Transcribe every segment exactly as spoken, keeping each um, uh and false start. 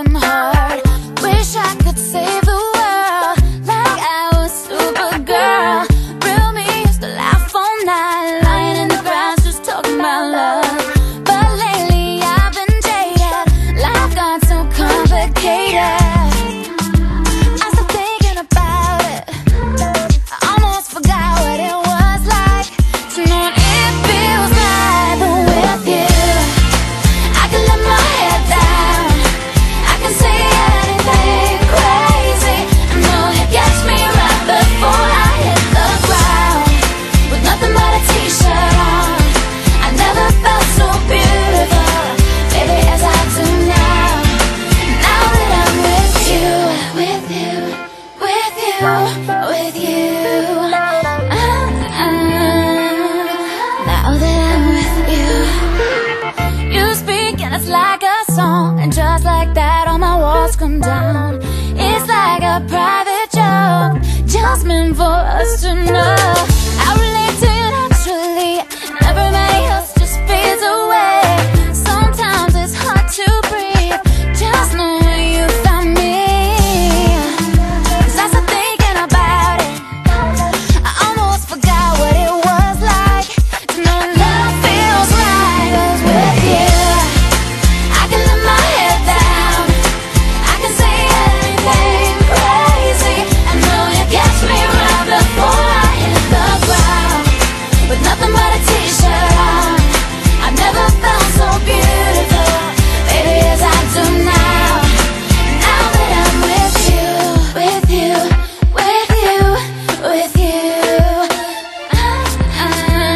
broken heart. Wish I could save the world like I was Supergirl. Real me used to laugh all night, lying in the grass just talking about love. But lately I've been jaded, life got so complicated. I start thinking about it, I almost forgot what it was like to know it feels right. But with you, I can let my head down, I can say anything crazy. I know it gets me right before I hit the ground. With nothing but a t-shirt on, I never felt so beautiful, baby, as I do now. Now that I'm with you, with you, with you, with you. Uh, uh, now that I'm with you, you speak and it's like a song, and just like that all my walls come down. It's like a private joke, just meant for us to know. I relate to you naturally, and everybody else just fades away. Sometimes it's hard to breathe, just knowing you found me. 'Cause I start thinking about it, I almost forgot what it was like to know love feels right. 'Cause with you, I can let my head down, I can say anything crazy. I know it gets me right before I hit the ground. With nothing but a t-shirt on, I've never felt so beautiful, baby, as I do now. Now that I'm with you, with you, with you, with you. Uh,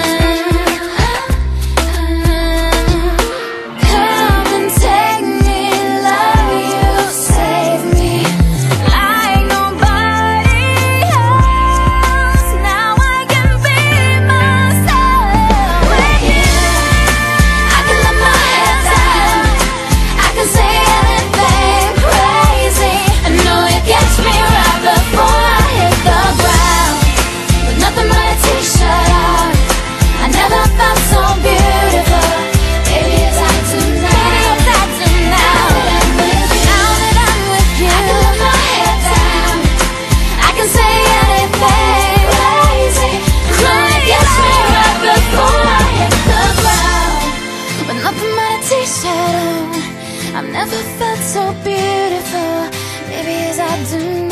Come and take me, love you, save me like nobody else. Now I can be myself. With you, I can let my head down, I can say anything crazy. I know it gets me right before I hit the ground. With nothing but a t-shirt on, I never felt so beautiful, baby, as I do now. As I do now. Now that I'm with you, I can let my head down, I can say anything crazy. I know it gets me right before I hit the ground. With nothing but a t-shirt on, I've never felt so beautiful, baby, as I do now.